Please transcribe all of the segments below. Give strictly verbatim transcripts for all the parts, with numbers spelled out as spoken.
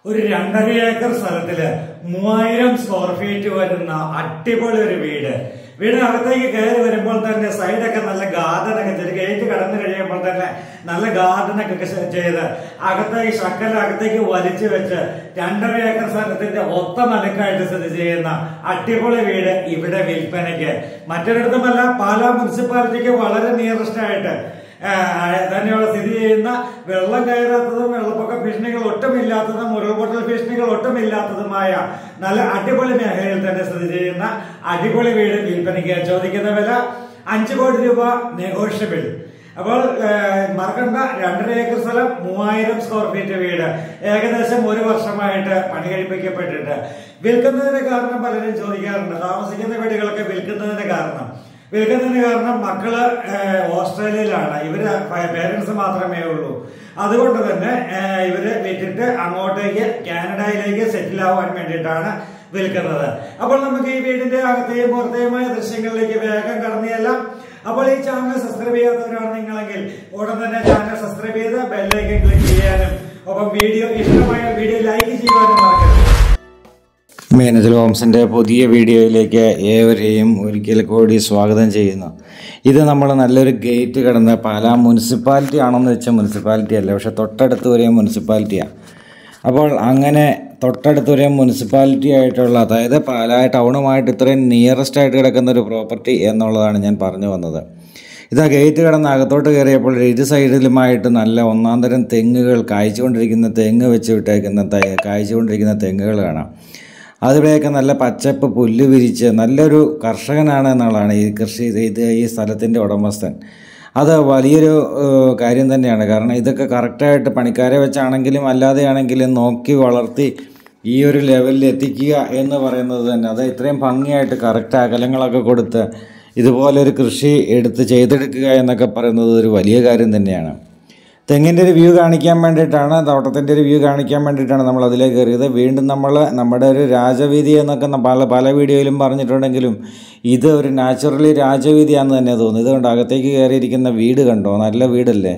ഒരു രണ്ടര ഏക്കർ സ്ഥലത്തില് മൂവായിരം സ്ക്വയർ ഫീറ്റ് വരുന്ന അടിപൊളി ഒരു വീട്. വീടിനകത്തേക്ക് കയറി വരുമ്പോൾ തന്നെ സൈഡൊക്കെ നല്ല ഗാർഡനൊക്കെ ചെയ്ത് ഗേറ്റ് കടന്നു കഴിയുമ്പോൾ തന്നെ നല്ല ഗാർഡനൊക്കെ ചെയ്ത് അകത്തേക്ക് ശക്കല അകത്തേക്ക് വലിച്ചു വെച്ച് രണ്ടര ഏക്കർ സ്ഥലത്തിന്റെ ഒത്ത നടുക്കായിട്ട് സ്ഥിതി ചെയ്യുന്ന അടിപൊളി വീട് ഇവിടെ വിൽപ്പനയ്ക്ക്. മറ്റൊരിടത്തുമല്ല, പാലാ മുനിസിപ്പാലിറ്റിക്ക് വളരെ നിയറസ്റ്റ് ആയിട്ട് തന്നെയുള്ള സ്ഥിതി ചെയ്യുന്ന വെള്ളം കയറാത്തതും വെള്ളപ്പൊക്ക ഭീഷണികൾ ഒട്ടുമില്ലാത്തതും ഉരുൾപൊട്ടൽ ഭീഷണികൾ ഒട്ടുമില്ലാത്തതുമായ നല്ല അടിപൊളി മേഖലയിൽ തന്നെ സ്ഥിതി ചെയ്യുന്ന അടിപൊളി വീട് വിൽപ്പനയ്ക്ക്. ചോദിക്കുന്ന വില അഞ്ചു കോടി രൂപ, നെഗോഷ്യബിൾ. അപ്പോൾ മറക്കണ്ട, രണ്ടര ഏക്കർ സ്ഥലം, മൂവായിരം സ്ക്വയർ ഫീറ്റ് വീട്, ഏകദേശം ഒരു വർഷമായിട്ട് പണി കഴിപ്പിക്കപ്പെട്ടിട്ട്. വിൽക്കുന്നതിന് കാരണം പലരും ചോദിക്കാറുണ്ട്, താമസിക്കുന്ന വീടുകളൊക്കെ വിൽക്കുന്നതിന് കാരണം വിൽക്കുന്നതിന് കാരണം മക്കള് ഓസ്ട്രേലിയയിലാണ്, ഇവര് പേരൻസ് മാത്രമേ ഉള്ളൂ. അതുകൊണ്ട് തന്നെ ഇവര് വിറ്റിട്ട് അങ്ങോട്ടേക്ക് കാനഡയിലേക്ക് സെറ്റിൽ ആവാൻ വേണ്ടിയിട്ടാണ് വിൽക്കുന്നത്. അപ്പോൾ നമുക്ക് ഈ വീടിന്റെ അകത്തെയും പുറത്തെയുമായ ദൃശ്യങ്ങളിലേക്ക് വേഗം കടന്നിയെല്ലാം. അപ്പോൾ ഈ ചാനൽ സബ്സ്ക്രൈബ് ചെയ്യാത്തവരാണ് നിങ്ങളെങ്കിൽ ഉടൻ തന്നെ ചാനൽ സബ്സ്ക്രൈബ് ചെയ്ത് ബെല്ലൈക്കൻ ക്ലിക്ക് ചെയ്യാനും ഒപ്പം വീഡിയോ ഇഷ്ടമായ വീഡിയോ ലൈക്ക് ചെയ്യാനും മറക്കരുത്. മേനേജർ ഹോംസിൻ്റെ പുതിയ വീഡിയോയിലേക്ക് ഏവരെയും ഒരിക്കൽ കൂടി സ്വാഗതം ചെയ്യുന്നു. ഇത് നമ്മൾ നല്ലൊരു ഗേറ്റ് കടന്ന് പാലാ മുനിസിപ്പാലിറ്റി ആണെന്ന് വെച്ചാൽ മുനിസിപ്പാലിറ്റി അല്ല, പക്ഷെ തൊട്ടടുത്ത് വരെ മുനിസിപ്പാലിറ്റിയാണ്. അപ്പോൾ അങ്ങനെ തൊട്ടടുത്ത് വരെ മുനിസിപ്പാലിറ്റി ആയിട്ടുള്ള, അതായത് പാലാ ടൗണുമായിട്ട് ഇത്രയും നിയറസ്റ്റ് ആയിട്ട് കിടക്കുന്ന ഒരു പ്രോപ്പർട്ടി എന്നുള്ളതാണ് ഞാൻ പറഞ്ഞു വന്നത്. ഇതാ ഗേറ്റ് കടന്ന് അകത്തോട്ട് കയറിയപ്പോൾ ഇരു സൈഡിലുമായിട്ട് നല്ല ഒന്നാം തരം തെങ്ങുകൾ, കായ്ച്ചുകൊണ്ടിരിക്കുന്ന തെങ്ങ് വെച്ച് വിട്ടേക്കുന്ന കായ്ച്ചുകൊണ്ടിരിക്കുന്ന തെങ്ങുകൾ കാണാം. അതിവിടെയൊക്കെ നല്ല പച്ചപ്പ് പുല്ല് വിരിച്ച് നല്ലൊരു കർഷകനാണ് എന്നുള്ളതാണ് ഈ കൃഷി ഇത് ഈ സ്ഥലത്തിൻ്റെ ഉടമസ്ഥൻ. അത് വലിയൊരു കാര്യം തന്നെയാണ്. കാരണം ഇതൊക്കെ കറക്റ്റായിട്ട് പണിക്കാരെ വെച്ചാണെങ്കിലും അല്ലാതെയാണെങ്കിലും നോക്കി വളർത്തി ഈ ഒരു ലെവലിൽ എത്തിക്കുക എന്ന് പറയുന്നത് തന്നെ, അത് ഇത്രയും ഭംഗിയായിട്ട് കറക്റ്റ് അകലങ്ങളൊക്കെ കൊടുത്ത് ഇതുപോലൊരു കൃഷി എടുത്ത് ചെയ്തെടുക്കുക എന്നൊക്കെ പറയുന്നത് ഒരു വലിയ കാര്യം തന്നെയാണ്. തെങ്ങിൻ്റെ ഒരു വ്യൂ കാണിക്കാൻ വേണ്ടിയിട്ടാണ്, തോട്ടത്തിൻ്റെ ഒരു വ്യൂ കാണിക്കാൻ വേണ്ടിയിട്ടാണ് നമ്മൾ അതിലേക്ക് കയറിയത്. വീണ്ടും നമ്മൾ നമ്മുടെ ഒരു രാജവീതി എന്നൊക്കെ പല പല വീഡിയോയിലും പറഞ്ഞിട്ടുണ്ടെങ്കിലും ഇത് ഒരു നാച്ചുറലി രാജവീതിയാണെന്ന് തന്നെ തോന്നുന്നു. ഇതുകൊണ്ട് അകത്തേക്ക് കയറിയിരിക്കുന്ന വീട് കണ്ടോ, നല്ല വീടല്ലേ.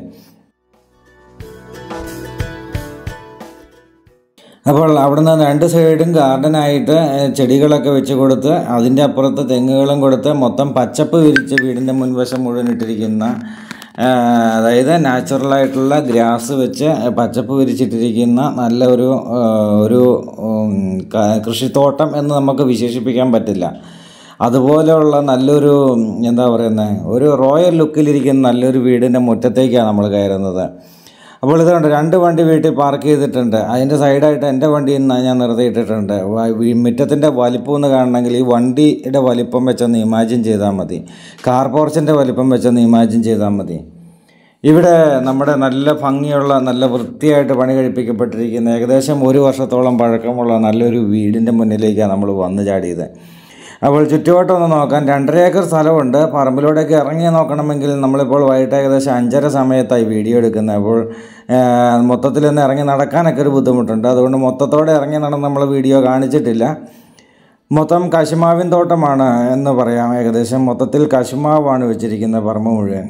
അപ്പോൾ അവിടുന്ന് രണ്ട് സൈഡും ഗാർഡനായിട്ട് ചെടികളൊക്കെ വെച്ച് കൊടുത്ത് അതിൻ്റെ അപ്പുറത്ത് തെങ്ങുകളും കൊടുത്ത് മൊത്തം പച്ചപ്പ് വിരിച്ച് വീടിൻ്റെ മുൻവശം മുഴുവൻ ഇട്ടിരിക്കുന്ന, അതായത് നാച്ചുറലായിട്ടുള്ള ഗ്രാസ് വെച്ച് പച്ചപ്പ് വിരിച്ചിട്ടിരിക്കുന്ന നല്ല ഒരു ഒരു കൃഷിത്തോട്ടം എന്ന് നമുക്ക് വിശേഷിപ്പിക്കാൻ പറ്റില്ല. അതുപോലെയുള്ള നല്ലൊരു എന്താ പറയുന്നത്, ഒരു റോയൽ ലുക്കിലിരിക്കുന്ന നല്ലൊരു വീടിൻ്റെ മുറ്റത്തേക്കാണ് നമ്മൾ കയറുന്നത്. അപ്പോൾ ഇതുകൊണ്ട് രണ്ട് വണ്ടി വീട്ടിൽ പാർക്ക് ചെയ്തിട്ടുണ്ട്. അതിൻ്റെ സൈഡായിട്ട് എൻ്റെ വണ്ടി ഞാൻ നിർത്തിയിട്ടിട്ടുണ്ട്. മുറ്റത്തിൻ്റെ വലിപ്പം ഒന്ന് കാണണമെങ്കിൽ ഈ വണ്ടിയുടെ വലിപ്പം വെച്ചൊന്ന് ഇമാജിൻ ചെയ്താൽ മതി, കാർ പോർച്ചിൻ്റെ വലിപ്പം വെച്ചൊന്ന് ഇമാജിൻ ചെയ്താൽ മതി. ഇവിടെ നമ്മുടെ നല്ല ഭംഗിയുള്ള നല്ല വൃത്തിയായിട്ട് പണി കഴിപ്പിക്കപ്പെട്ടിരിക്കുന്ന ഏകദേശം ഒരു വർഷത്തോളം പഴക്കമുള്ള നല്ലൊരു വീടിൻ്റെ മുന്നിലേക്കാണ് നമ്മൾ വന്നു ചാടിയത്. അപ്പോൾ ചുറ്റുവട്ടം ഒന്ന് നോക്കാൻ രണ്ടര ഏക്കർ സ്ഥലമുണ്ട്. പറമ്പിലൂടെയൊക്കെ ഇറങ്ങി നോക്കണമെങ്കിൽ നമ്മളിപ്പോൾ വൈകിട്ട് ഏകദേശം അഞ്ചര സമയത്തായി വീഡിയോ എടുക്കുന്നത്. അപ്പോൾ മൊത്തത്തിലൊന്ന് ഇറങ്ങി നടക്കാനൊക്കെ ഒരു ബുദ്ധിമുട്ടുണ്ട്. അതുകൊണ്ട് മൊത്തത്തോടെ ഇറങ്ങി നടന്ന് നമ്മൾ വീഡിയോ കാണിച്ചിട്ടില്ല. മൊത്തം കശുമാവിൻ തോട്ടമാണ് എന്ന് പറയാം. ഏകദേശം മൊത്തത്തിൽ കശുമാവാണ് വെച്ചിരിക്കുന്നത് പറമ്പ് മുഴുവൻ.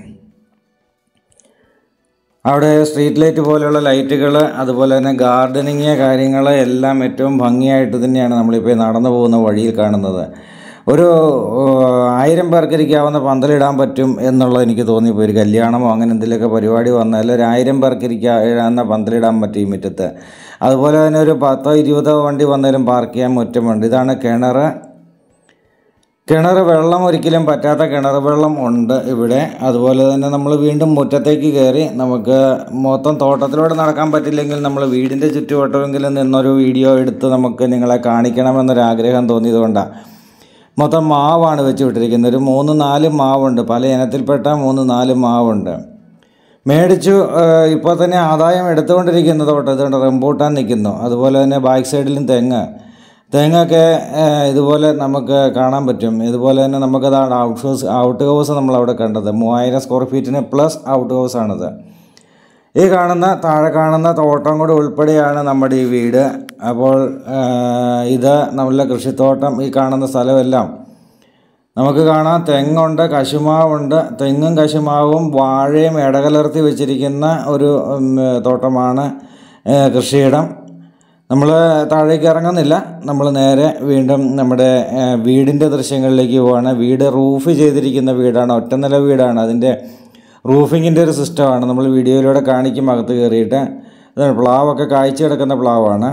അവിടെ സ്ട്രീറ്റ് ലൈറ്റ് പോലെയുള്ള ലൈറ്റുകൾ, അതുപോലെ തന്നെ ഗാർഡനിങ് കാര്യങ്ങൾ എല്ലാം ഏറ്റവും ഭംഗിയായിട്ട് തന്നെയാണ് നമ്മളിപ്പോൾ നടന്നു പോകുന്ന വഴിയിൽ കാണുന്നത്. ഒരു ആയിരം പേർക്ക് ഇരിക്കാവുന്ന പന്തലിടാൻ പറ്റും എന്നുള്ളത് എനിക്ക് തോന്നിപ്പോയി. ഒരു കല്യാണമോ അങ്ങനെ എന്തെങ്കിലുമൊക്കെ പരിപാടി വന്നാൽ ഒരു ആയിരം പേർക്ക് ഇരിക്കാവുന്ന പന്തലിടാൻ പറ്റും ഈ മുറ്റത്ത്. അതുപോലെ തന്നെ ഒരു പത്തോ ഇരുപതോ വണ്ടി വന്നാലും പാർക്ക് ചെയ്യാൻ മുറ്റമുണ്ട്. ഇതാണ് കിണർ. കിണർ വെള്ളം ഒരിക്കലും പറ്റാത്ത കിണർ വെള്ളം ഉണ്ട് ഇവിടെ. അതുപോലെ തന്നെ നമ്മൾ വീണ്ടും മുറ്റത്തേക്ക് കയറി, നമുക്ക് മൊത്തം തോട്ടത്തിലൂടെ നടക്കാൻ പറ്റില്ലെങ്കിൽ നമ്മൾ വീടിൻ്റെ ചുറ്റുവട്ടമെങ്കിലും നിന്നൊരു വീഡിയോ എടുത്ത് നമുക്ക് നിങ്ങളെ കാണിക്കണമെന്നൊരാഗ്രഹം തോന്നിയതുകൊണ്ടാണ്. മൊത്തം മാവാണ് വെച്ച് വിട്ടിരിക്കുന്നത്. ഒരു മൂന്ന് നാല് മാവുണ്ട്, പല ഇനത്തിൽപ്പെട്ട മൂന്ന് നാല് മാവുണ്ട്. മേടിച്ചു ഇപ്പോൾ തന്നെ ആദായം എടുത്തുകൊണ്ടിരിക്കുന്ന തോട്ടം. ഇതുകൊണ്ട് റംബൂട്ടാൻ നിൽക്കുന്നു. അതുപോലെ തന്നെ ബാക്ക് സൈഡിലും തെങ്ങ് തെങ്ങൊക്കെ ഇതുപോലെ നമുക്ക് കാണാൻ പറ്റും. ഇതുപോലെ തന്നെ നമുക്കതാണ് ഔട്ട് ഹൗസ് ഔട്ട് ഹൗസ് നമ്മളവിടെ കണ്ടത്. മൂവായിരം സ്ക്വയർ ഫീറ്റിന് പ്ലസ് ഔട്ട് ഹൗസാണിത്. ഈ കാണുന്ന താഴെ കാണുന്ന തോട്ടം കൂടി ഉൾപ്പെടെയാണ് നമ്മുടെ ഈ വീട്. അപ്പോൾ ഇത് നല്ല കൃഷിത്തോട്ടം. ഈ കാണുന്ന സ്ഥലമെല്ലാം നമുക്ക് കാണാം. തെങ്ങുണ്ട്, കശുമാവുണ്ട്. തെങ്ങും കശുമാവും വാഴയും ഇടകലർത്തി വെച്ചിരിക്കുന്ന ഒരു തോട്ടമാണ് കൃഷിയിടം. നമ്മൾ താഴേക്ക് ഇറങ്ങുന്നില്ല, നമ്മൾ നേരെ വീണ്ടും നമ്മുടെ വീടിൻ്റെ ദൃശ്യങ്ങളിലേക്ക് പോവാണ്. വീട് റൂഫ് ചെയ്തിരിക്കുന്ന വീടാണ്, ഒറ്റനില വീടാണ്. അതിൻ്റെ റൂഫിങ്ങിൻ്റെ ഒരു സിസ്റ്റമാണ് നമ്മൾ വീഡിയോയിലൂടെ കാണിക്കും. അകത്ത് കയറിയിട്ട് പ്ലാവൊക്കെ കായ്ച്ചു കിടക്കുന്ന പ്ലാവാണ്.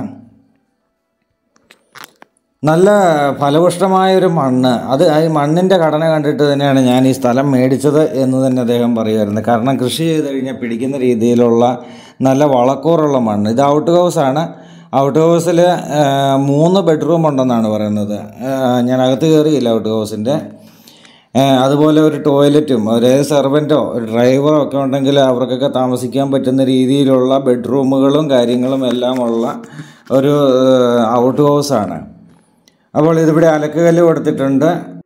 നല്ല ഫലപുഷ്ടമായൊരു മണ്ണ്. അത് ഈ മണ്ണിൻ്റെ ഘടന കണ്ടിട്ട് തന്നെയാണ് ഞാൻ ഈ സ്ഥലം മേടിച്ചത് എന്ന് തന്നെ അദ്ദേഹം പറയുമായിരുന്നു. കാരണം കൃഷി ചെയ്ത് കഴിഞ്ഞാൽ പിടിക്കുന്ന രീതിയിലുള്ള നല്ല വളക്കൂറുള്ള മണ്ണ്. ഇത് ഔട്ട് ഹൗസാണ്. ഔട്ട് ഹൗസിൽ മൂന്ന് ബെഡ്റൂം ഉണ്ടെന്നാണ് പറയുന്നത്. ഞാൻ അകത്ത് കയറിയില്ല ഔട്ട് ഹൗസിൻ്റെ. അതുപോലെ ഒരു ടോയ്ലറ്റും ഒരു സെർവൻറ്റോ ഒരു ഡ്രൈവറോ ഒക്കെ ഉണ്ടെങ്കിൽ അവർക്കൊക്കെ താമസിക്കാൻ പറ്റുന്ന രീതിയിലുള്ള ബെഡ്റൂമുകളും കാര്യങ്ങളും എല്ലാം ഉള്ള ഒരു ഔട്ട് ഹൗസാണ്. അപ്പോൾ ഇതിവിടെ അലക്കുകല്ല് കൊടുത്തിട്ടുണ്ട്.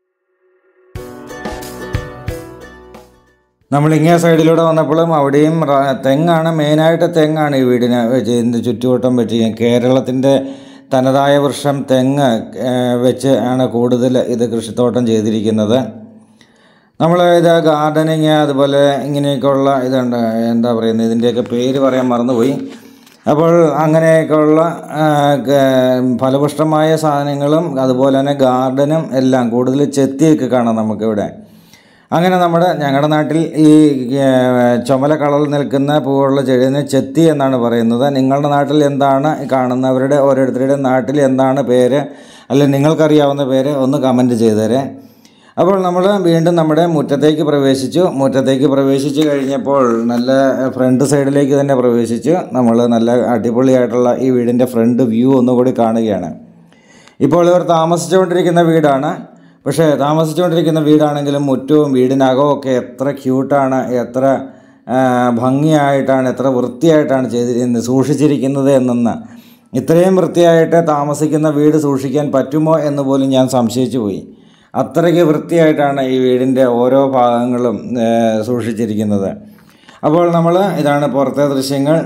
നമ്മൾ ഇങ്ങേ സൈഡിലൂടെ വന്നപ്പോഴും അവിടെയും തെങ്ങാണ്, മെയിനായിട്ട് തെങ്ങാണ് ഈ വീടിന് ഇതിൻ്റെ ചുറ്റുവട്ടം വെച്ചിരിക്കുന്നത്. കേരളത്തിൻ്റെ തനതായ വൃക്ഷം തെങ്ങ് വെച്ച് ആണ് കൂടുതൽ ഇത് കൃഷിത്തോട്ടം ചെയ്തിരിക്കുന്നത്. നമ്മൾ ഇത് ഗാർഡനിങ് അതുപോലെ ഇങ്ങനെയൊക്കെയുള്ള ഇതുണ്ട്, എന്താ പറയുന്നത്, ഇതിൻ്റെയൊക്കെ പേര് പറയാൻ മറന്നുപോയി. അപ്പോൾ അങ്ങനെയൊക്കെയുള്ള ഫലപുഷ്ടമായ സാധനങ്ങളും അതുപോലെ തന്നെ ഗാർഡനും എല്ലാം കൂടുതൽ ചെത്തിയൊക്കെ കാണാം നമുക്കിവിടെ. അങ്ങനെ നമ്മുടെ ഞങ്ങളുടെ നാട്ടിൽ ഈ ചുമല കളറിൽ നിൽക്കുന്ന പൂവുള്ള ചെടിയെ ചെത്തി എന്നാണ് പറയുന്നത്. നിങ്ങളുടെ നാട്ടിൽ എന്താണ് കാണുന്നവരുടെ ഓരോരുത്തരുടെ നാട്ടിൽ എന്താണ് പേര്, അല്ലെങ്കിൽ നിങ്ങൾക്കറിയാവുന്ന പേര് ഒന്ന് കമൻറ്റ് ചെയ്തേരെ. അപ്പോൾ നമ്മൾ വീണ്ടും നമ്മുടെ മുറ്റത്തേക്ക് പ്രവേശിച്ചു. മുറ്റത്തേക്ക് പ്രവേശിച്ച് കഴിഞ്ഞപ്പോൾ നല്ല ഫ്രണ്ട് സൈഡിലേക്ക് തന്നെ പ്രവേശിച്ചു. നമ്മൾ നല്ല അടിപൊളിയായിട്ടുള്ള ഈ വീടിൻ്റെ ഫ്രണ്ട് വ്യൂ ഒന്നുകൂടി കാണുകയാണ്. ഇപ്പോൾ ഇവർ താമസിച്ചുകൊണ്ടിരിക്കുന്ന വീടാണ്. പക്ഷേ താമസിച്ചുകൊണ്ടിരിക്കുന്ന വീടാണെങ്കിലും മുറ്റവും വീടിനകവും ഒക്കെ എത്ര ക്യൂട്ടാണ്, എത്ര ഭംഗിയായിട്ടാണ്, എത്ര വൃത്തിയായിട്ടാണ് ചെയ്തിരിക്കുന്നത് സൂക്ഷിച്ചിരിക്കുന്നത് എന്നൊന്ന്. ഇത്രയും വൃത്തിയായിട്ട് താമസിക്കുന്ന വീട് സൂക്ഷിക്കാൻ പറ്റുമോ എന്ന് പോലും ഞാൻ സംശയിച്ചു പോയി. അത്രയ്ക്ക് വൃത്തിയായിട്ടാണ് ഈ വീടിൻ്റെ ഓരോ ഭാഗങ്ങളും സൂക്ഷിച്ചിരിക്കുന്നത്. അപ്പോൾ നമ്മൾ ഇതാണ് പുറത്തെ ദൃശ്യങ്ങൾ.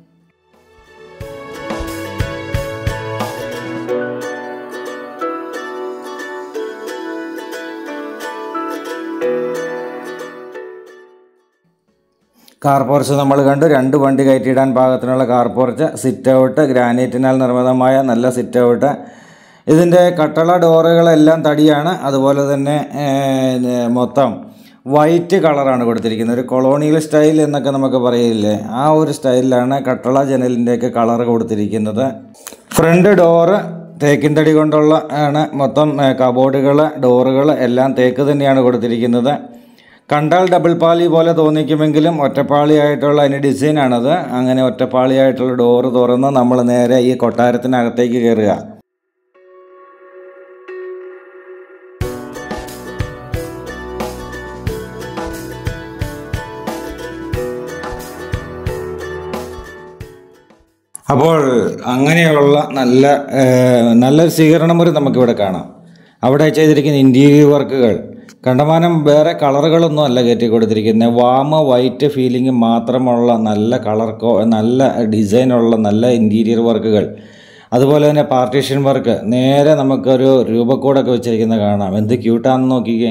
കാർ പോർച്ച് നമ്മൾ കണ്ടു. രണ്ട് വണ്ടി കയറ്റിയിടാൻ പാകത്തിനുള്ള കാർ പോർച്ച്. സിറ്റ് ഔട്ട്, ഗ്രാനൈറ്റിനാൽ നിർമ്മിതമായ നല്ല സിറ്റ് ഔട്ട്. ഇതിൻ്റെ കട്ടള ഡോറുകളെല്ലാം തടിയാണ്. അതുപോലെ തന്നെ മൊത്തം വൈറ്റ് കളറാണ് കൊടുത്തിരിക്കുന്നത്. ഒരു കൊളോണിയൽ സ്റ്റൈൽ എന്നൊക്കെ നമുക്ക് പറയില്ലേ, ആ ഒരു സ്റ്റൈലിലാണ് കട്ടള ജനലിൻ്റെയൊക്കെ കളർ കൊടുത്തിരിക്കുന്നത്. ഫ്രണ്ട് ഡോറ് തേക്കിൻ തടി കൊണ്ടുള്ള ആണ്. മൊത്തം കബോർഡുകൾ, ഡോറുകൾ എല്ലാം തേക്ക് തന്നെയാണ് കൊടുത്തിരിക്കുന്നത്. കണ്ടാൽ ഡബിൾ പാളി പോലെ തോന്നിക്കുമെങ്കിലും ഒറ്റപ്പാളിയായിട്ടുള്ള അതിൻ്റെ ഡിസൈനാണത്. അങ്ങനെ ഒറ്റപ്പാളിയായിട്ടുള്ള ഡോറ് തുറന്ന് നമ്മൾ നേരെ ഈ കൊട്ടാരത്തിനകത്തേക്ക് കയറുക. അപ്പോൾ അങ്ങനെയുള്ള നല്ല നല്ലൊരു സ്വീകരണമുറി നമുക്കിവിടെ കാണാം. അവിടെ ചെയ്തിരിക്കുന്ന ഇൻറ്റീരിയർ വർക്കുകൾ കണ്ടമാനം വേറെ കളറുകളൊന്നും അല്ല കയറ്റി കൊടുത്തിരിക്കുന്നത്. വാമ വൈറ്റ് ഫീലിംഗ് മാത്രമുള്ള നല്ല കളർ നല്ല ഡിസൈനുള്ള നല്ല ഇൻറ്റീരിയർ വർക്കുകൾ. അതുപോലെ തന്നെ പാർട്ടീഷൻ വർക്ക് നേരെ നമുക്കൊരു രൂപക്കോടൊക്കെ വെച്ചിരിക്കുന്നത് കാണാം. എന്ത് ക്യൂട്ടാണെന്ന് നോക്കിക്കേ.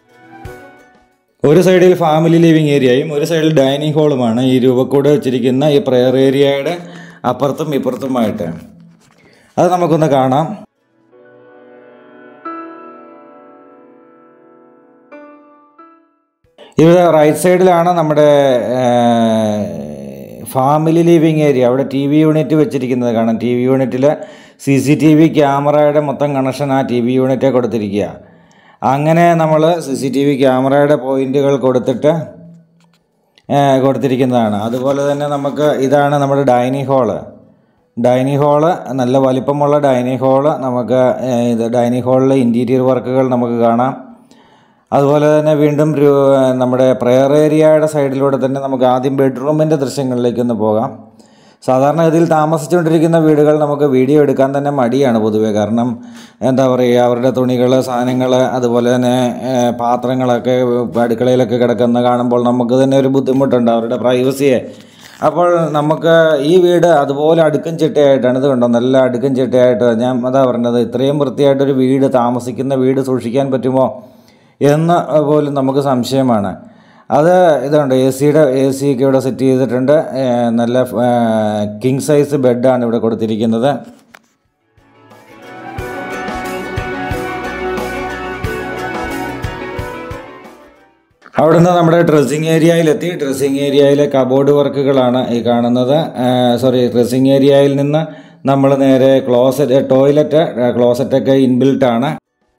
ഒരു സൈഡിൽ ഫാമിലി ലിവിങ് ഏരിയയും ഒരു സൈഡിൽ ഡൈനിങ് ഹോളുമാണ് ഈ രൂപക്കോട് വെച്ചിരിക്കുന്ന ഈ പ്രെയർ ഏരിയയുടെ അപ്പുറത്തും ഇപ്പുറത്തുമായിട്ട്. അത് നമുക്കൊന്ന് കാണാം. ഇവിടെ റൈറ്റ് സൈഡിലാണ് നമ്മുടെ ഫാമിലി ലിവിങ് ഏരിയ. അവിടെ ടി വി യൂണിറ്റ് വെച്ചിരിക്കുന്നത് കാണാം. ടി വി യൂണിറ്റിൽ സി സി ടി വി ക്യാമറയുടെ മൊത്തം കണക്ഷൻ ആ ടി വി യൂണിറ്റേ കൊടുത്തിരിക്കുക. അങ്ങനെ നമ്മൾ സി സി ടി വി ക്യാമറയുടെ പോയിൻറ്റുകൾ കൊടുത്തിട്ട് കൊടുത്തിരിക്കുന്നതാണ്. അതുപോലെ തന്നെ നമുക്ക് ഇതാണ് നമ്മുടെ ഡൈനിങ് ഹോള്. ഡൈനിങ് ഹോള് നല്ല വലിപ്പമുള്ള ഡൈനിങ് ഹോള്. നമുക്ക് ഇത് ഡൈനിങ് ഹോളിലെ ഇൻറ്റീരിയർ വർക്കുകൾ നമുക്ക് കാണാം. അതുപോലെ തന്നെ വീണ്ടും നമ്മുടെ പ്രെയർ ഏരിയയുടെ സൈഡിലൂടെ തന്നെ നമുക്ക് ആദ്യം ബെഡ്റൂമിൻ്റെ ദൃശ്യങ്ങളിലേക്കൊന്ന് പോകാം. സാധാരണ ഇതിൽ താമസിച്ചുകൊണ്ടിരിക്കുന്ന വീടുകൾ നമുക്ക് വീഡിയോ എടുക്കാൻ തന്നെ മടിയാണ് പൊതുവേ. കാരണം എന്താ പറയുക, അവരുടെ തുണികൾ, സാധനങ്ങൾ, അതുപോലെ തന്നെ പാത്രങ്ങളൊക്കെ അടുക്കളയിലൊക്കെ കിടക്കുന്ന കാണുമ്പോൾ നമുക്ക് തന്നെ ഒരു ബുദ്ധിമുട്ടുണ്ട് അവരുടെ പ്രൈവസിയെ. അപ്പോൾ നമുക്ക് ഈ വീട് അതുപോലെ അടുക്കും ചിട്ടയായിട്ടാണ്. ഇത് കണ്ടോ, നല്ല അടുക്കും ചിട്ടയായിട്ട്. ഞാൻ അതാ പറഞ്ഞത്, ഇത്രയും വൃത്തിയായിട്ടൊരു വീട്, താമസിക്കുന്ന വീട് സൂക്ഷിക്കാൻ പറ്റുമോ എന്ന് പോലും നമുക്ക് സംശയമാണ്. അത് ഇതുണ്ട്, എ സിയുടെ എ സി ഒക്കെ ഇവിടെ സെറ്റ് ചെയ്തിട്ടുണ്ട്. നല്ല കിങ് സൈസ് ബെഡാണ് ഇവിടെ കൊടുത്തിരിക്കുന്നത്. അവിടുന്ന് നമ്മുടെ ഡ്രസ്സിങ് ഏരിയയിലെത്തി. ഡ്രസ്സിങ് ഏരിയയിലെ കബോർഡ് വർക്കുകളാണ് ഈ കാണുന്നത്. സോറി ഡ്രസ്സിങ് ഏരിയയിൽ നിന്ന് നമ്മൾ നേരെ ക്ലോസറ്റ് ടോയ്ലറ്റ് ക്ലോസറ്റൊക്കെ ഇൻബിൽട്ടാണ്.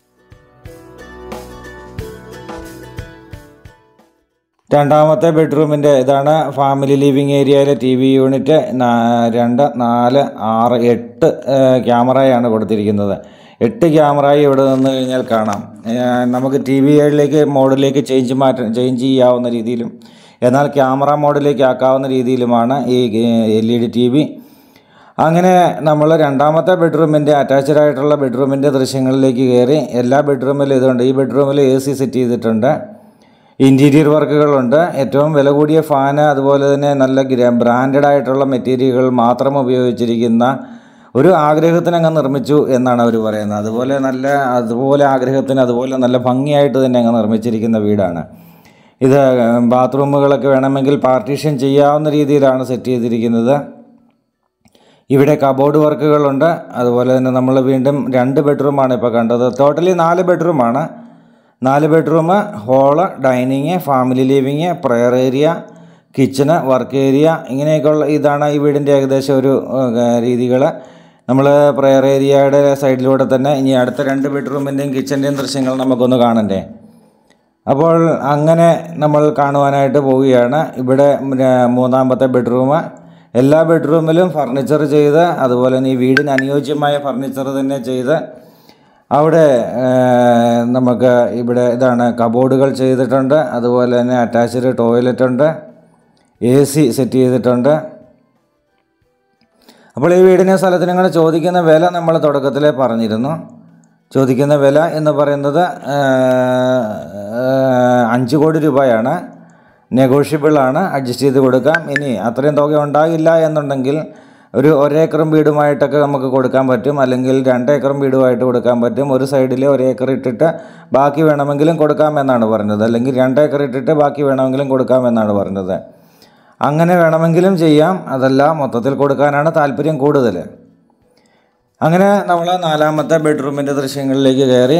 രണ്ടാമത്തെ ബെഡ്റൂമിൻ്റെ ഇതാണ് ഫാമിലി ലിവിങ് ഏരിയയിലെ ടി വി യൂണിറ്റ്. രണ്ട് നാല് ആറ് എട്ട് ക്യാമറയാണ് കൊടുത്തിരിക്കുന്നത്. എട്ട് ക്യാമറയും ഇവിടെ നിന്ന് കഴിഞ്ഞാൽ കാണാം. നമുക്ക് ടി വിയിലേക്ക് മോഡിലേക്ക് ചേഞ്ച് മാറ്റ ചേഞ്ച് ചെയ്യാവുന്ന രീതിയിലും എന്നാൽ ക്യാമറ മോഡിലേക്ക് ആക്കാവുന്ന രീതിയിലുമാണ് ഈ L E D T V. അങ്ങനെ നമ്മൾ രണ്ടാമത്തെ ബെഡ്റൂമിൻ്റെ അറ്റാച്ച്ഡ് ആയിട്ടുള്ള ബെഡ്റൂമിൻ്റെ ദൃശ്യങ്ങളിലേക്ക് കയറി. എല്ലാ ബെഡ്റൂമിലും ഇതുണ്ട്. ഈ ബെഡ്റൂമിൽ എ സി സെറ്റ് ചെയ്തിട്ടുണ്ട്. ഇൻറ്റീരിയർ വർക്കുകളുണ്ട്. ഏറ്റവും വില കൂടിയ ഫാന്, അതുപോലെ തന്നെ നല്ല ബ്രാൻഡഡ് ആയിട്ടുള്ള മെറ്റീരിയലുകൾ മാത്രം ഉപയോഗിച്ചിരിക്കുന്ന ഒരു ആഗ്രഹത്തിന് അങ്ങ് നിർമ്മിച്ചു എന്നാണ് അവർ പറയുന്നത്. അതുപോലെ നല്ല അതുപോലെ ആഗ്രഹത്തിന് അതുപോലെ നല്ല ഭംഗിയായിട്ട് തന്നെ അങ്ങ് നിർമ്മിച്ചിരിക്കുന്ന വീടാണ് ഇത്. ബാത്റൂമുകളൊക്കെ വേണമെങ്കിൽ പാർട്ടീഷൻ ചെയ്യാവുന്ന രീതിയിലാണ് സെറ്റ് ചെയ്തിരിക്കുന്നത്. ഇവിടെ കബോർഡ് വർക്കുകളുണ്ട്. അതുപോലെ തന്നെ നമ്മൾ വീണ്ടും രണ്ട് ബെഡ്റൂമാണ് ഇപ്പോൾ കണ്ടത്. ടോട്ടലി നാല് ബെഡ്റൂമാണ്. നാല് bedroom, hall, dining, family living, prayer area, kitchen, work area, ഇങ്ങനെയൊക്കെയുള്ള ഇതാണ് ഈ വീടിൻ്റെ ഏകദേശം ഒരു രീതികൾ. നമ്മൾ പ്രെയർ ഏരിയയുടെ സൈഡിലൂടെ തന്നെ ഇനി അടുത്ത രണ്ട് ബെഡ്റൂമിൻ്റെയും കിച്ചൻ്റെയും ദൃശ്യങ്ങൾ നമുക്കൊന്ന് കാണണ്ടേ. അപ്പോൾ അങ്ങനെ നമ്മൾ കാണുവാനായിട്ട് പോവുകയാണ്. ഇവിടെ മൂന്നാമത്തെ ബെഡ്റൂം. എല്ലാ ബെഡ്റൂമിലും ഫർണിച്ചർ ചെയ്ത്, അതുപോലെ തന്നെ ഈ വീടിന് അനുയോജ്യമായ ഫർണിച്ചർ തന്നെ ചെയ്ത് അവിടെ നമുക്ക് ഇവിടെ ഇതാണ് കബോർഡുകൾ ചെയ്തിട്ടുണ്ട്. അതുപോലെ തന്നെ അറ്റാച്ച്ഡ് ടോയ്ലറ്റ് ഉണ്ട്. എ സി സെറ്റ് ചെയ്തിട്ടുണ്ട്. അപ്പോൾ ഈ വീടിനെ സ്ഥലത്തിന് ഇങ്ങനെ ചോദിക്കുന്ന വില നമ്മൾ തുടക്കത്തിലേ പറഞ്ഞിരുന്നു. ചോദിക്കുന്ന വില എന്ന് പറയുന്നത് അഞ്ച് കോടി രൂപയാണ്. നെഗോഷ്യബിളാണ്, അഡ്ജസ്റ്റ് ചെയ്ത് കൊടുക്കാം. ഇനി അത്രയും തുക ഉണ്ടാകില്ല എന്നുണ്ടെങ്കിൽ ഒരു ഒരേക്കറും വീടുമായിട്ടൊക്കെ നമുക്ക് കൊടുക്കാൻ പറ്റും, അല്ലെങ്കിൽ രണ്ടേക്കറും വീടുമായിട്ട് കൊടുക്കാൻ പറ്റും. ഒരു സൈഡിൽ ഒരേക്കർ ഇട്ടിട്ട് ബാക്കി വേണമെങ്കിലും കൊടുക്കാമെന്നാണ് പറഞ്ഞത്, അല്ലെങ്കിൽ രണ്ടേക്കർ ഇട്ടിട്ട് ബാക്കി വേണമെങ്കിലും കൊടുക്കാമെന്നാണ് പറഞ്ഞത്. അങ്ങനെ വേണമെങ്കിലും ചെയ്യാം. അതല്ല മൊത്തത്തിൽ കൊടുക്കാനാണ് താല്പര്യം കൂടുതൽ. അങ്ങനെ നമ്മൾ നാലാമത്തെ ബെഡ്റൂമിൻ്റെ ദൃശ്യങ്ങളിലേക്ക് കയറി.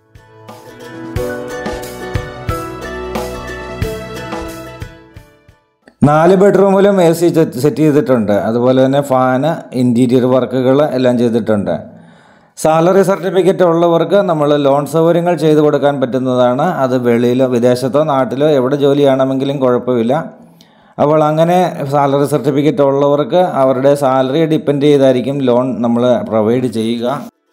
നാല് ബെഡ്റൂമിലും എ സി സെറ്റ് ചെയ്തിട്ടുണ്ട്. അതുപോലെ തന്നെ ഫാന്, ഇൻറ്റീരിയർ വർക്കുകൾ എല്ലാം ചെയ്തിട്ടുണ്ട്. സാലറി സർട്ടിഫിക്കറ്റ് ഉള്ളവർക്ക് നമ്മൾ ലോൺ സൗകര്യങ്ങൾ ചെയ്തു കൊടുക്കാൻ പറ്റുന്നതാണ്. അത് വെളിയിലോ വിദേശത്തോ നാട്ടിലോ എവിടെ ജോലിയാണെങ്കിലും കുഴപ്പമില്ല. അപ്പോൾ അങ്ങനെ സാലറി സർട്ടിഫിക്കറ്റ് ഉള്ളവർക്ക് അവരുടെ സാലറി ഡിപ്പെൻഡ് ചെയ്തായിരിക്കും ലോൺ നമ്മൾ പ്രൊവൈഡ് ചെയ്യുക.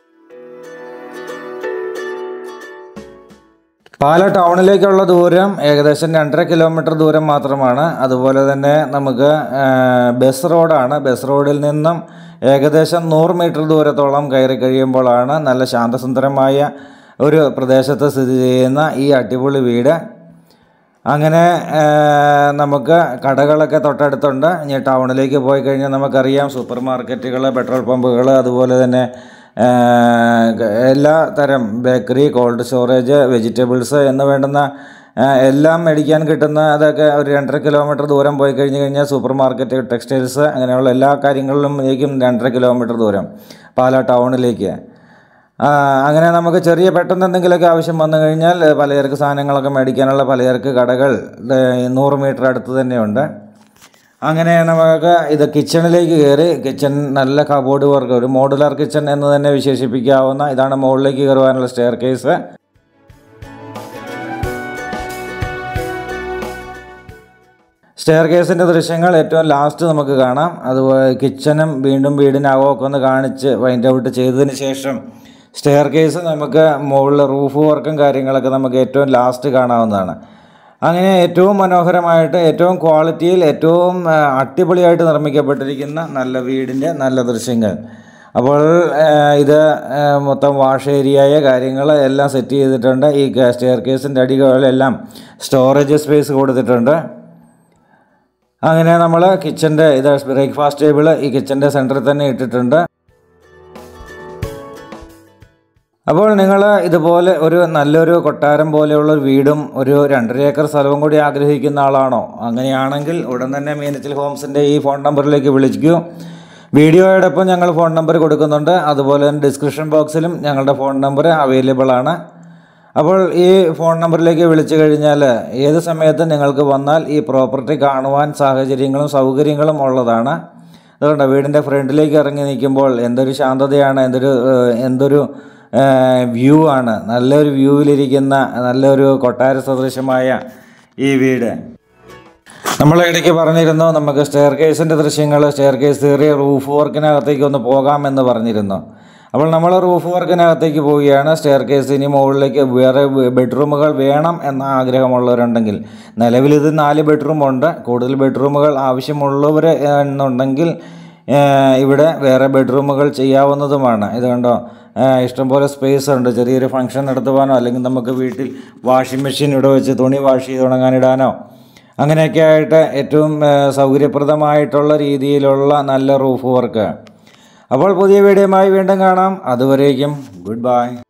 പാല ടൗണിലേക്കുള്ള ദൂരം ഏകദേശം രണ്ടര കിലോമീറ്റർ ദൂരം മാത്രമാണ്. അതുപോലെ തന്നെ നമുക്ക് ബസ് റോഡാണ്. ബസ് റോഡിൽ നിന്നും ഏകദേശം നൂറ് മീറ്റർ ദൂരത്തോളം കയറി കഴിയുമ്പോഴാണ് നല്ല ശാന്തസുന്ദരമായ ഒരു പ്രദേശത്ത് സ്ഥിതി ചെയ്യുന്ന ഈ അടിപൊളി വീട്. അങ്ങനെ നമുക്ക് കടകളൊക്കെ തൊട്ടടുത്തുണ്ട്. ഇനി ടൗണിലേക്ക് പോയി കഴിഞ്ഞാൽ നമുക്കറിയാം സൂപ്പർ മാർക്കറ്റുകൾ, പെട്രോൾ പമ്പുകൾ, അതുപോലെ തന്നെ എല്ലാ തരം ബേക്കറി, കോൾഡ് സ്റ്റോറേജ്, വെജിറ്റബിൾസ് എന്ന് വേണ്ടുന്ന എല്ലാം മേടിക്കാൻ കിട്ടുന്ന അതൊക്കെ ഒരു രണ്ടര കിലോമീറ്റർ ദൂരം പോയി കഴിഞ്ഞ് കഴിഞ്ഞാൽ സൂപ്പർ മാർക്കറ്റ്, ടെക്സ്റ്റൈൽസ്, അങ്ങനെയുള്ള എല്ലാ കാര്യങ്ങളിലേക്കും രണ്ടര കിലോമീറ്റർ ദൂരം പാലാ ടൗണിലേക്ക്. അങ്ങനെ നമുക്ക് ചെറിയ പെട്ടെന്ന് എന്തെങ്കിലുമൊക്കെ ആവശ്യം വന്നു കഴിഞ്ഞാൽ പലചരക്ക് സാധനങ്ങളൊക്കെ മേടിക്കാനുള്ള പലചരക്ക് കടകൾ നൂറ് മീറ്റർ അടുത്ത് തന്നെയുണ്ട്. അങ്ങനെ നമുക്ക് ഇത് കിച്ചണിലേക്ക് കയറി. കിച്ചൺ നല്ല കബോർഡ് വർക്ക്, ഒരു മോഡുലാർ കിച്ചൺ എന്ന് തന്നെ വിശേഷിപ്പിക്കാവുന്ന ഇതാണ് മുകളിലേക്ക് കയറുവാനുള്ള സ്റ്റെയർ കേസ്. സ്റ്റെയർ കേസിൻ്റെ ദൃശ്യങ്ങൾ ഏറ്റവും ലാസ്റ്റ് നമുക്ക് കാണാം. അതുപോലെ കിച്ചണും വീണ്ടും വീടിനകമൊക്കെ ഒന്ന് കാണിച്ച് വൈൻഡ് ഔട്ട് ചെയ്തതിന് ശേഷം സ്റ്റെയർ കേസ് നമുക്ക് മുകളിൽ റൂഫ് വർക്കും കാര്യങ്ങളൊക്കെ നമുക്ക് ഏറ്റവും ലാസ്റ്റ് കാണാവുന്നതാണ്. അങ്ങനെ ഏറ്റവും മനോഹരമായിട്ട് ഏറ്റവും ക്വാളിറ്റിയിൽ ഏറ്റവും അടിപൊളിയായിട്ട് നിർമ്മിക്കപ്പെട്ടിരിക്കുന്ന നല്ല വീടിൻ്റെ നല്ല ദൃശ്യങ്ങൾ. അപ്പോൾ ഇത് മൊത്തം വാഷ് ഏരിയയായ കാര്യങ്ങൾ എല്ലാം സെറ്റ് ചെയ്തിട്ടുണ്ട്. ഈ സ്റ്റെയർ കേസിൻ്റെ അടികളെല്ലാം സ്റ്റോറേജ് സ്പേസ് കൊടുത്തിട്ടുണ്ട്. അങ്ങനെ നമ്മൾ കിച്ചൻ്റെ ഇത് ബ്രേക്ക്ഫാസ്റ്റ് ടേബിൾ ഈ കിച്ചൻ്റെ സെൻറ്ററിൽ തന്നെ ഇട്ടിട്ടുണ്ട്. അപ്പോൾ നിങ്ങൾ ഇതുപോലെ ഒരു നല്ലൊരു കൊട്ടാരം പോലെയുള്ള ഒരു വീടും ഒരു രണ്ടര ഏക്കർ സ്ഥലവും കൂടി ആഗ്രഹിക്കുന്ന ആളാണോ? അങ്ങനെയാണെങ്കിൽ ഉടൻ തന്നെ മീനച്ചിൽ ഹോംസിൻ്റെ ഈ ഫോൺ നമ്പറിലേക്ക് വിളിക്കൂ. വീഡിയോയോടൊപ്പം ഞങ്ങൾ ഫോൺ നമ്പർ കൊടുക്കുന്നുണ്ട്. അതുപോലെ തന്നെ ഡിസ്ക്രിപ്ഷൻ ബോക്സിലും ഞങ്ങളുടെ ഫോൺ നമ്പർ അവൈലബിൾ ആണ്. അപ്പോൾ ഈ ഫോൺ നമ്പറിലേക്ക് വിളിച്ചു കഴിഞ്ഞാൽ ഏത് സമയത്തും നിങ്ങൾക്ക് വന്നാൽ ഈ പ്രോപ്പർട്ടി കാണുവാൻ സാഹചര്യങ്ങളും സൗകര്യങ്ങളും ഉള്ളതാണ്. അതുകൊണ്ട് വീടിൻ്റെ ഫ്രണ്ടിലേക്ക് ഇറങ്ങി നിൽക്കുമ്പോൾ എന്തൊരു ശാന്തതയാണ്, എന്തൊരു എന്തൊരു വ്യൂ ആണ്. നല്ലൊരു വ്യൂവിലിരിക്കുന്ന നല്ലൊരു കൊട്ടാര സദൃശമായ ഈ വീട്. നമ്മൾ ഇടയ്ക്ക് പറഞ്ഞിരുന്നു നമുക്ക് സ്റ്റെയർ കേസിൻ്റെ ദൃശ്യങ്ങൾ, സ്റ്റെയർ കേസ് കയറിയ റൂഫ് വർക്കിനകത്തേക്ക് ഒന്ന് പോകാമെന്ന് പറഞ്ഞിരുന്നു. അപ്പോൾ നമ്മൾ റൂഫ് വർക്കിനകത്തേക്ക് പോവുകയാണ്. സ്റ്റെയർ കേസ് ഇനി മുകളിലേക്ക് വേറെ ബെഡ്റൂമുകൾ വേണം എന്ന ആഗ്രഹമുള്ളവരുണ്ടെങ്കിൽ, നിലവിൽ ഇത് നാല് ബെഡ്റൂമുണ്ട്. കൂടുതൽ ബെഡ്റൂമുകൾ ആവശ്യമുള്ളവർ എന്നുണ്ടെങ്കിൽ ഇവിടെ വേറെ ബെഡ്റൂമുകൾ ചെയ്യാവുന്നതുമാണ്. ഇത് കണ്ടോ, ഇഷ്ടംപോലെ സ്പേസ് ഉണ്ട്. ചെറിയൊരു ഫംഗ്ഷൻ നടത്തുവാനോ അല്ലെങ്കിൽ നമുക്ക് വീട്ടിൽ വാഷിംഗ് മെഷീൻ ഇവിടെ വെച്ച് തുണി വാഷ് ചെയ്ത് ഉണങ്ങാനിടാനോ അങ്ങനെയൊക്കെ ആയിട്ട് ഏറ്റവും സൗകര്യപ്രദമായിട്ടുള്ള രീതിയിലുള്ള നല്ല റൂഫ് വർക്ക്. അപ്പോൾ പുതിയ വീഡിയോയുമായി വീണ്ടും കാണാം. അതുവരേക്കും ഗുഡ് ബൈ.